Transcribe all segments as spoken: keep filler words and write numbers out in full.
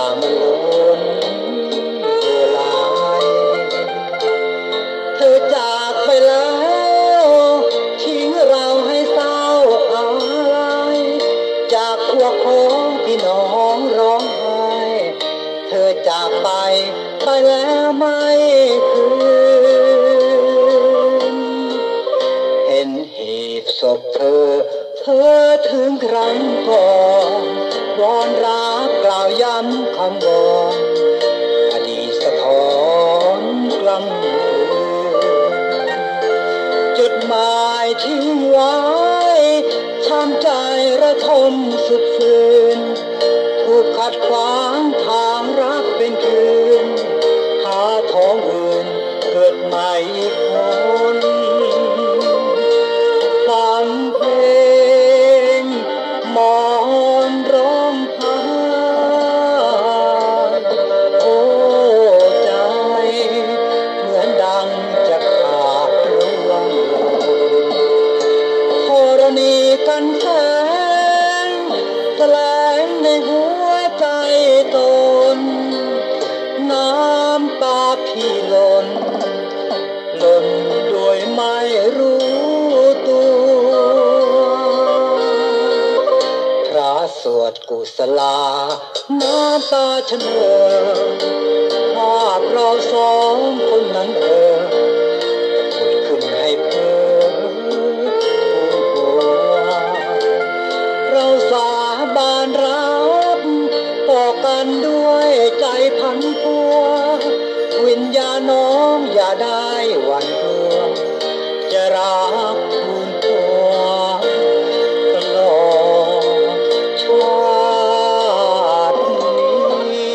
มันล้นเวลาเธอจากไปแล้วทิ้งเราให้เศร้าอะไรจากพวกของพี่น้องร้องไห้เธอจากไปไปแล้วไม่คืนเห็นหีบศพเธอเธอถึงครั้งก่อนวอนรักกล่าวย้ำคำวอนอดีตสะท้อนกล้ำกลืนจุดหมายทิ้งไว้ทำใจระทมสุดฝืนถูกขัดขวางทางรักเป็นคืนหาท้องอื่นเกิดใหม่อีกคนฟังเพลงมอนร้องไห้โอ้ใจเหมือนดังจะขาดร่วงธรณีกันแสงแสลงในหัวใจตนน้ำตาพี่หล่นหล่นโดยไม่รู้ตัวพระสวดกุศลาน้ำตาฉันเอ่อภาพเราสองคนนั้นเอ่อผุดขึ้นให้เพ้อหัวเราสาบานรักต่อกันด้วยใจพันพัววิญญาณน้องอย่าได้หวั่นกลัวจะรักทูลหัวตลอดชาตินี้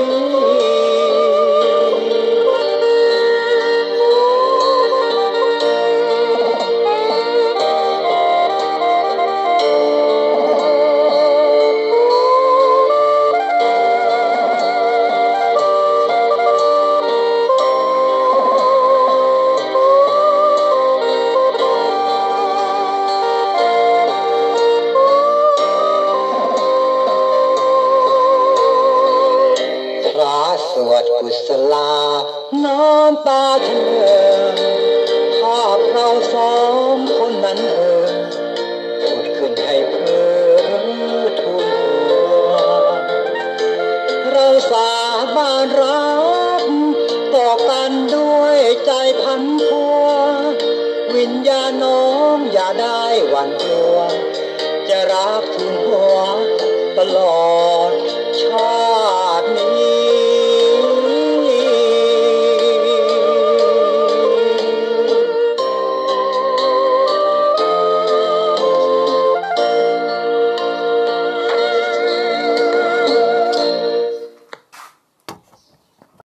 สวดกุศลาน้ำตาเธอภาพเราสองคนนั้นเออพูดขึ้นให้เพ้อทูลหัวเราสาบานรักต่อกันด้วยใจพันพัววิญญาณน้องอย่าได้หวั่นกลัวจะรักทูลหัวตลอดชา